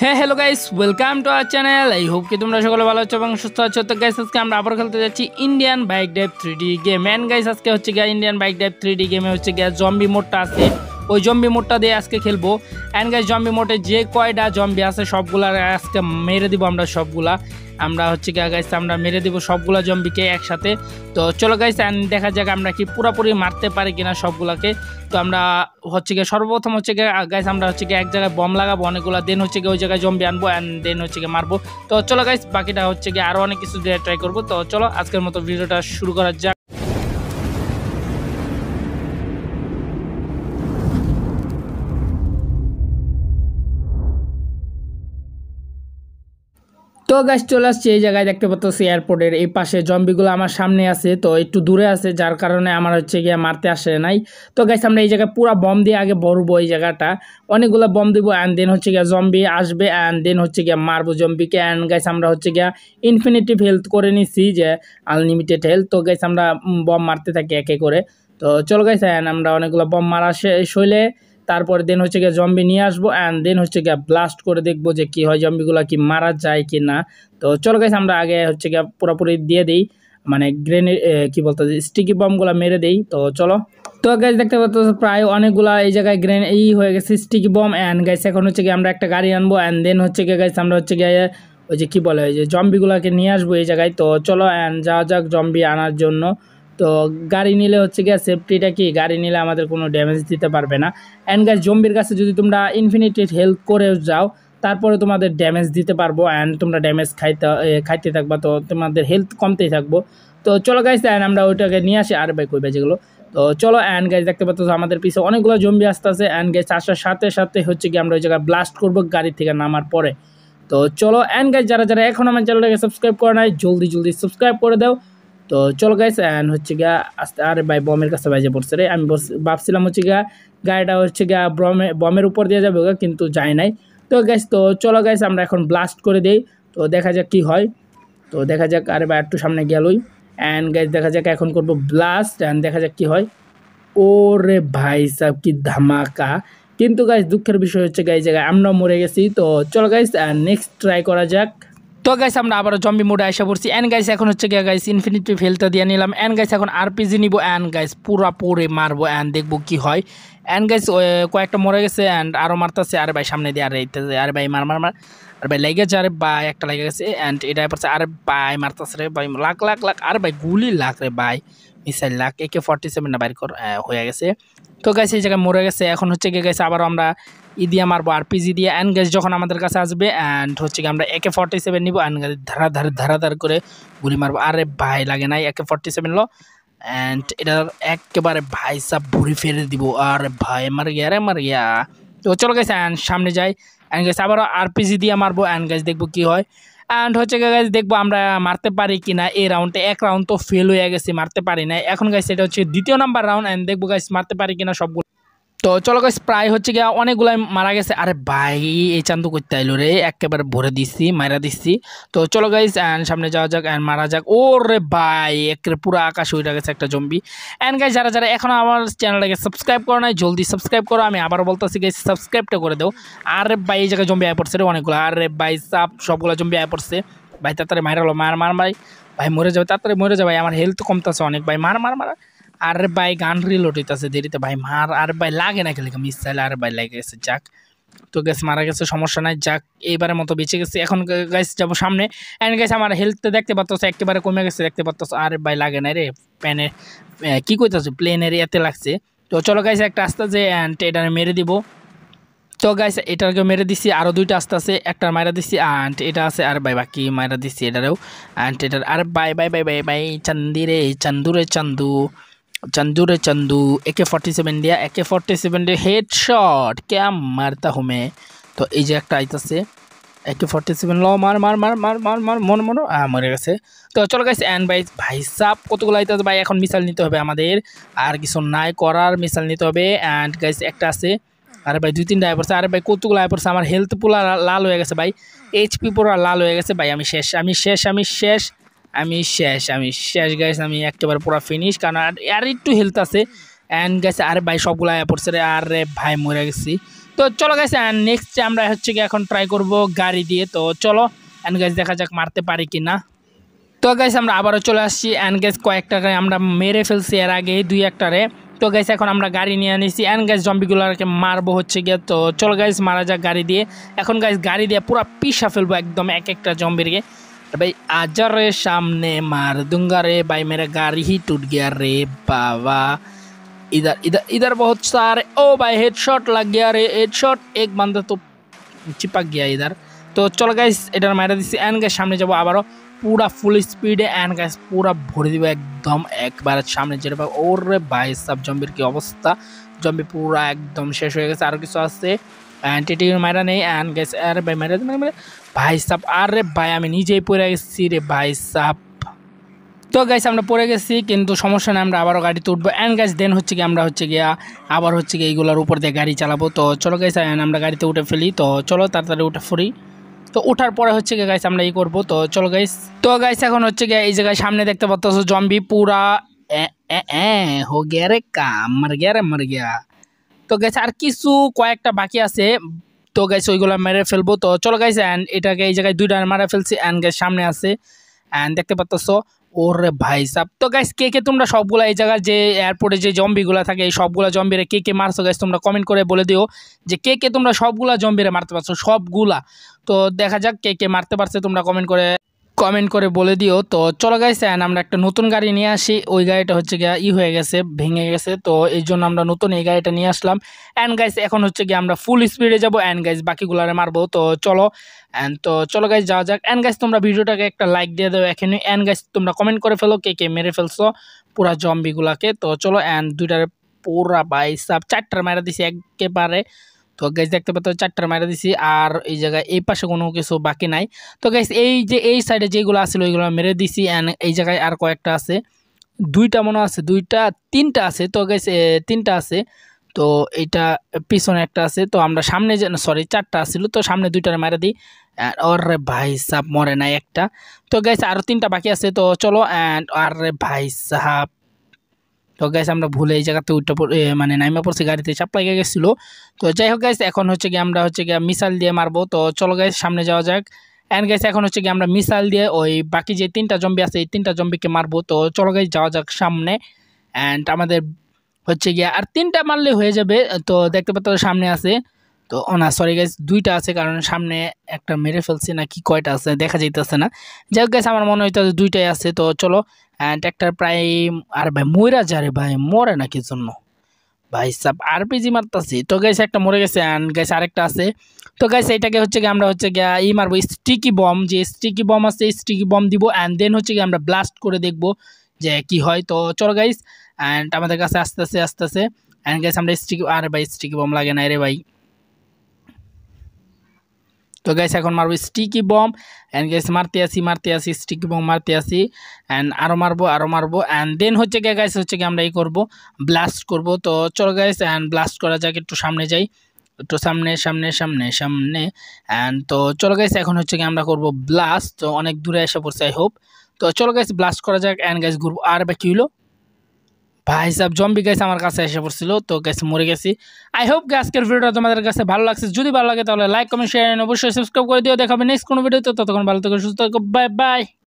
Hello guys welcome to our channel. I hope कि তোমরা সকলে ভালো আছো এবং সুস্থ আছো। তো গাইস আজকে আমরা আবার খেলতে যাচ্ছি Indian bike drive 3D game. And guys আজকে হচ্ছে গিয়া ইন্ডিয়ান বাইক ড্রাইভ 3D গেমে হচ্ছে গিয়া জম্বি মোডটা আছে, ওই জম্বি মোডটা দিয়ে আজকে খেলবো। এন্ড গাইস জম্বি মোডে যে কয়টা জম্বি আছে সবগুলা আজকে মেরে দিব আমরা, সবগুলা আমরা হচ্ছে গিয়া গাইস আমরা মেরে দিব সবগুলা জম্বিকে একসাথে। তো চলো গাইস দেখা যাক আমরা কি পুরোপুরি মারতে পারি কিনা সবগুলাকে। তো আমরা হচ্ছে গিয়ে সর্বপ্রথম হচ্ছে গিয়ে গাইস আমরা হচ্ছে গিয়ে এক জায়গায় বম লাগাবো অনেকগুলো, দেন হচ্ছে গিয়ে ওই জায়গায় জম্বি আনবো অ্যান্ড দেন হচ্ছে গিয়ে মারবো। তো চলো গাইস বাকিটা হচ্ছে গিয়ে আরও অনেক কিছু দিয়ে ট্রাই করবো। তো চলো আজকের মতো ভিডিওটা শুরু করা যাক। তো গাইস চলে আসছে এই জায়গায়, দেখতে পাচ্ছি এয়ারপোর্টের এই পাশে জম্বিগুলো আমার সামনে আছে, তো একটু দূরে আছে যার কারণে আমার হচ্ছে গিয়ে মারতে আসে নাই। তো গাইস আমরা এই জায়গায় পুরো বম দিয়ে আগে ভরবো এই জায়গাটা, অনেকগুলো বম দিব অ্যান্ড দেন হচ্ছে গিয়ে জম্বি আসবে অ্যান্ড দেন হচ্ছে গিয়ে মারবো জম্বিকে। অ্যান্ড গাইস আমরা হচ্ছে গিয়ে ইনফিনিটিভ হেলথ করে নিছি, যে আনলিমিটেড হেলথ। তো গাইস আমরা বম মারতে থাকি একে করে। তো চলো গাইস আমরা অনেকগুলো বম মারা শেষ হইলে তারপরে দেন হচ্ছে গিয়ে জম্বি নিয়ে আসবো অ্যান্ড দেন হচ্ছে গিয়ে ব্লাস্ট করে দেখবো যে কি হয়, জম্বিগুলো কি মারা যায় কি না। তো চলো গাইস আমরা আগে হচ্ছে গিয়ে পুরোপুরি দিয়ে দিই, মানে গ্রেনেড কি বলতে স্টিকি বমগুলো মেরে দেই। তো চলো, তো গাইস দেখতে পাচ্ছ প্রায় অনেকগুলা এই জায়গায় হয়ে গেছে স্টিকি বম। অ্যান্ড গাইস এখন হচ্ছে গিয়ে আমরা একটা গাড়ি আনবো অ্যান্ড দেন হচ্ছে গিয়ে গাইস আমরা হচ্ছে গিয়ে ওই যে কি বলে ওই যে জম্বিগুলোকে নিয়ে আসবো এই জায়গায়। তো চলো অ্যান্ড যাওয়া যাক জম্বি আনার জন্য। তো গাড়ি নিলে হচ্ছে গিয়ে সেফটিটা কি, গাড়ি নিলে আমাদের কোনো ড্যামেজ দিতে পারবে না। অ্যান্ড গাইস জম্বির কাছে যদি তোমরা ইনফিনিটেড হেল্প করে যাও তারপরে তোমাদের ড্যামেজ দিতে পারবো অ্যান্ড তোমরা ড্যামেজ খাইতে থাকবা, তো তোমাদের হেলথ কমতেই থাকবো। তো চলো গাইস অ্যান্ড আমরা ওইটাকে নিয়ে আসি আর বাই কইবে যেগুলো। তো চলো অ্যান্ড গাইস দেখতে পাচ্ছ আমাদের পিছে অনেকগুলো জম্বি আসতেছে অ্যান্ড গাইস আসার সাথে সাথে হচ্ছে কি আমরা ওই জায়গায় ব্লাস্ট করবো গাড়ি থেকে নামার পরে। তো চলো অ্যান্ড গাইস যারা যারা এখন আমার চ্যানেলটাকে সাবস্ক্রাইব করে নাই জলদি সাবস্ক্রাইব করে দাও। তো চলো গাইস অ্যান্ড হচ্ছে গিয়া আস্তে আরে ভাই বমের কাছে বাজে পড়ছে রে, আমি ভাবছিলাম হচ্ছে গিয়া গাড়িটা হচ্ছে গিয়া বমের উপর দিয়ে যাবে কিন্তু যায় নাই। তো গাইস তো চলো গাইস আমরা এখন ব্লাস্ট করে দেই, তো দেখা যাক কি হয়। তো দেখা যাক আরে ভাই একটু সামনে গেলই অ্যান্ড গাইস দেখা যাক এখন করবো ব্লাস্ট অ্যান্ড দেখা যাক কি হয়। ওরে ভাই সাহেব কি ধামাকা, কিন্তু গাইস দুঃখের বিষয় হচ্ছে গাইস জায়গায় আমরা মরে গেছি। তো চলো গাইস নেক্সট ট্রাই করা যাক। তো গাইস আমরা আবার জম্বি মোডে আসা পড়ছি এন্ড গাইস এখন হচ্ছে গিয়ে গাইস ইনফিনিটিভ হেলথটা দিয়ে নিলাম এন্ড গাইস এখন আরপিজি নিব এন্ড গাইস পুরা পরে মারবো এন্ড দেখবো কি হয়। এন্ড গাইস কয়েকটা মরে গেছে এন্ড আরো মারতেছে, আরে ভাই সামনে দিয়ে আরে ভাই মার আরে ভাই লেগে গেছে, আরে ভাই একটা লেগে গেছে এন্ড এটা পড়ছে, আরে ভাই মারতেছে রে ভাই লাখ আরে ভাই গুলি লাখ রে ভাই মিসাইল লাখ AK-47 না বাইর কর হয়ে গেছে। তো গাইস এই জায়গায় মরে গেছে, এখন হচ্ছে গিয়ে গাইস আবার আমরা দিয়ে মারবো আরপিজি দিয়ে অ্যান্ড গাইস যখন আমাদের কাছে আসবে অ্যান্ড হচ্ছে কি আমরা AK-47 নিবো অ্যান্ড ধারাধার করে গুলি মারবো। আরে ভাই লাগে নাই AK-47 লো অ্যান্ড এটা একেবারে ভাই সব ভুড়ি ফেলে দিব। আরে ভাই মার গিয়া। তো চলো গাইস অ্যান্ড সামনে যাই অ্যান্ড গাইস আবার আরপিজি দিয়ে মারবো অ্যান্ড গাইস দেখবো কি হয়। অ্যান্ড হচ্ছে গাইস দেখবো আমরা মারতে পারি কিনা এই রাউন্ডে। এক রাউন্ড তো ফেল হয়ে গেছে, মারতে পারি না। এখন গাইস এটা হচ্ছে দ্বিতীয় নাম্বার রাউন্ড অ্যান্ড দেখবো গাইস মারতে পারি কিনা সবগুলো। তো চলো গাইস প্রায় হচ্ছে গিয়া অনেকগুলাই মারা গেছে। আরে ভাই এই চান্দু করতে আইলো রে, একেবারে ভরে দিচ্ছি মারা দিচ্ছি। তো চলো গাইস সামনে যাওয়া যাক অ্যান্ড মারা যাক। ওরে ভাই একেবারে পুরো আকাশ উড়ে গেছে একটা জম্বি। অ্যান্ড গাইস যারা যারা এখনো আমার চ্যানেলটাকে সাবস্ক্রাইব করো নাই জলদি সাবস্ক্রাইব করো, আমি আবার বলতেছি গাইস সাবস্ক্রাইবটা করে দাও। আরে ভাই এই জায়গায় জম্বি আয় পড়ছে রে অনেকগুলো, আরে ভাই সবগুলো জম্বি আয় পড়ছে ভাই। তাড়াতাড়ি মারলো মার ভাই মরে যাবে, তাড়াতাড়ি মরে যাবে ভাই, আমার হেলথ কমতেছে অনেক ভাই, মার। আরে ভাই গান রিলোড হইতেছে দেরিতে ভাই মার। আরে ভাই লাগে না খেলে মিসাইল, আরে ভাই লাগে গেছে যাক। তো গ্যাস মারা গেছে সমস্যা নাই যাক, এইবারের মতো বেঁচে গেছে। এখন গাইস যাবো সামনে অ্যান্ড গাইস আমার হেলথ দেখতে পাচ্ছ একেবারে কমে গেছে দেখতে পাচ্ছ। আরে ভাই লাগে না রে প্যানে কি কইতাছ প্লেনের এতে লাগছে। তো চলো গাইস একটা আস্তে যে অ্যান্ড এটা মেরে দিব। তো গাইস এটাকে মেরে দিছি, আরও দুইটা আস্তে আছে, একটা মারা দিছি অ্যান্ড এটা আছে আর ভাই বাকি মারা দিছি এটারেও অ্যান্ড এটার। আরে ভাই চান্দু AK-47 দিয়া AK-47 দিয়ে হেডশট क्या मारता हूँ मैं। তো এই যে একটা আইতাছে AK-47 ল মার মন মরে গেছে। তো চলো গাইস অ্যান্ড ভাই সাপ কতগুলো আইতাছে ভাই, এখন মিসাইল নিতে হবে আমাদের, আর কিছু নাই করার, মিসাইল নিতে হবে। অ্যান্ড গাইস একটা আছে, আরে ভাই 2-3টা আয় পড়ছে, আরে ভাই কতগুলো আয় পড়ছে, আমার হেলথ পুরা লাল হয়ে গেছে ভাই, HP পুরা লাল হয়ে গেছে ভাই, আমি শেষ গাইস, আমি একেবারে পুরো ফিনিশ, কারণ আর একটু হেলথ আছে। অ্যান্ড গাইস আরে ভাই সবগুলো আয়া পড়ছে রে, আরে ভাই মরে গেছি। তো চলো গাইস নেক্সট আমরা হচ্ছে কি এখন ট্রাই করব গাড়ি দিয়ে। তো চলো অ্যান্ড গাইস দেখা যাক মারতে পারি কি না। তো গাইস আমরা আবারও চলে আসছি অ্যান্ড গাইস কয়েকটাকে আমরা মেরে ফেলছি এর আগে 2-1টারে। তো গাইস এখন আমরা গাড়ি নিয়ে নিয়েছি অ্যান্ড গাইস জম্বিগুলোকে মারবো হচ্ছে গিয়ে। তো চলো গাইস মারা যাক গাড়ি দিয়ে। এখন গাইস গাড়ি দিয়ে পুরো পিষা ফেলবো একদম এক একটা জম্বিরকে। भाई आजा रे सामने मार दूंगा रे भाई मेरा गाड़ी ही टूट गया रे बाबा। इधर इधर इधर बहुत सारे ओ भाई हेडशॉट लग गया रे हेडशॉट। एक बंदा तो चिपक गया इधर। तो चलो गाइस एटार मारा दिছি एंड गाइस सामने যাব আবারো পুরা ফুল স্পিডে এন্ড গাইস পুরা ভরে দিব একদম একবার সামনে যেতে পারবো। ওরে ভাই সব জম্বির কি অবস্থা, জম্বি পুরা একদম শেষ হয়ে গেছে। আর কিছু আছে টিটি মারা নেই এন্ড গাইস আরে ভাই মারা মানে ভাই সাব আরে ভাই আমি নিজেই পড়ে গেছি রে ভাই সাব। তো গাইস আমরা পড়ে গেছি কিন্তু সমস্যা নেই, আমরা আবারও গাড়িতে উঠবো এন্ড গাইস দেন হচ্ছে কি আমরা হচ্ছে গিয়া আবার হচ্ছে কি এইগুলোর উপর দিয়ে গাড়ি চালাবো। তো চলো গাইস আমরা গাড়িতে উঠে ফেলি। তো চলো তাড়াতাড়ি উঠে ফেরি। তো ওঠার পরে হচ্ছে গিয়ে গাইস আমরা এই করবো। তো চলো গাইস। তো গাইস এখন হচ্ছে গিয়ে এই জায়গায় সামনে দেখতে পাচ্ছ জম্বি পুরা হো গিয়া রে কাম মার গিয়া রে মার গিয়া। তো গাইস আর কিছু কয়েকটা বাকি আছে, তো গাইস ওইগুলো মেরে ফেলবো। তো চলো গাইস এন্ড এটাকে এই জায়গায় 2টা মারা ফেলছি এন্ড গাইস সামনে আছে এন্ড দেখতে পাচ্ছ ওরে ভাই সাব। তো গাইস কে কে তোমরা সবগুলা এই জায়গায় যে এয়ারপোর্টে যে জম্বিগুলা থাকে এই সবগুলা জম্বিরে কে কে মারছো গাইস তোমরা কমেন্ট করে বলে দিও যে কে কে তোমরা সবগুলা জম্বিরে মারতে পারছো সবগুলা। তো দেখা যাক কে কে মারতে পারছে তোমরা কমেন্ট করে বলে দিও। তো চলো গাইস আমরা একটা নতুন গাড়ি নিয়ে আসি। ওই গাড়িটা হচ্ছে গিয়া হয়ে গেছে, ভেঙে গেছে। তো এই জন্য আমরা নতুন এই গাড়িটা নিয়ে আসলাম অ্যান্ড গাইস এখন হচ্ছে গিয়ে আমরা ফুল স্পিডে যাবো অ্যান্ড গাইস বাকিগুলারে মারবো। তো চলো চলো গাইস যাওয়া যাক অ্যান্ড গাইস তোমরা ভিডিওটাকে একটা লাইক দিয়ে দাও এখানে অ্যান্ড গাইস তোমরা কমেন্ট করে ফেলো কে কে মেরে ফেলছো পুরা জম্বিগুলাকে। তো চলো অ্যান্ড 2টারে পুরা ভাই সাব 4টার মারা দিছি একেবারে। তো গাইস দেখতে পাচ্ছ 4টার মারা দিছি আর এই জায়গায় এই পাশে কোনো কিছু বাকি নাই। তো গাইস এই যে এই সাইডে যেগুলো আছিল ওইগুলো মেরে দিছি এন্ড এই জায়গায় আর কয়েকটা আছে, 2টা মনে আছে 3টা আছে। তো গাইস 3টা আছে। তো এইটা পিছনে একটা আছে। তো আমরা সামনে সরি 4টা আছিল, তো সামনে 2টার মারা দিই। ওরে ভাই সাব মরে নাই একটা। তো গাইস আরো 3টা বাকি আছে। তো চলো এন্ড আরে ভাই সাব। তো গাইস আমরা ভুলে এই জায়গাতে উঠতে মানে নাইমা পড়ছি, গাড়িতে চাপ লেগে গেছিলো। তো যাই হোক গাইস এখন হচ্ছে কি আমরা হচ্ছে গিয়ে মিসাইল দিয়ে মারবো। তো চলো গাইস সামনে যাওয়া যাক এন্ড গাইস এখন হচ্ছে কি আমরা মিসাইল দিয়ে ওই বাকি যে 3টা জম্বি আছে এই 3টা জম্বিকে মারবো। তো চলো গাইস যাওয়া যাক সামনে এন্ড আমাদের হচ্ছে গিয়ে আর 3টা মারলে হয়ে যাবে। তো দেখতে পাচ্ছ সামনে আছে। তো না সরি গাইস 2টা আছে কারণ সামনে একটা মেরে ফেলছি না কি কয়টা আছে দেখা যাইতেছে না। যাই হোক গাইস আমার মনে হইতো 2টাই আছে। তো চলো এন্ড একটা প্রায় আর ভাই মইরা যারে ভাই মরে না কি জন্য ভাই সাব আরপিজি মারতাছি। তো গাইস একটা মরে গেছে এন্ড গাইস আরেকটা আছে। তো গাইস এইটাকে হচ্ছে কি আমরা হচ্ছে গিয়া মারবো স্টিকি বম, যে স্টিকি বম আছে স্টিকি বম দিব এন্ড দেন হচ্ছে কি আমরা ব্লাস্ট করে দেখবো যে কি হয়। তো চলো গাইস এন্ড আমাদের কাছে আসতেছে এন্ড গাইস আমরা স্টিকি আরে ভাই স্টিকি বম লাগে না রে ভাই। তো গাইস এখন মারবো স্টিকি বম এন্ড গাইস মারতে আসি স্টিকি বম মারতে আসি এন্ড আরো মারবো এন্ড দেন হচ্ছে কি গাইস হচ্ছে কি আমরা এই করব ব্লাস্ট করব। তো চলো গাইস এন্ড ব্লাস্ট করা যাক, একটু সামনে যাই, একটু সামনে এন্ড তো চলো গাইস এখন হচ্ছে কি আমরা করব ব্লাস্ট। তো অনেক দূরে এসে পড়ছে আই হোপ। তো চলো গাইস ব্লাস্ট করা যাক এন্ড গাইস ঘুরবো। আর বা কি হলো ভাই সাব জম্বি গাইস আমার কাছে এসে পড়ছিল, তো গাইস মরে গেছি। আই হোপ আজকের ভিডিওটা তোমাদের কাছে ভালো লাগছে, যদি ভালো লাগে তাহলে লাইক কমেন্ট শেয়ার অবশ্যই সাবস্ক্রাইব করে দিও। দেখাবে নেক্সট কোনো ভিডিওতে, ততক্ষণ ভালো থেকো সুস্থ থেকো, বাই বাই।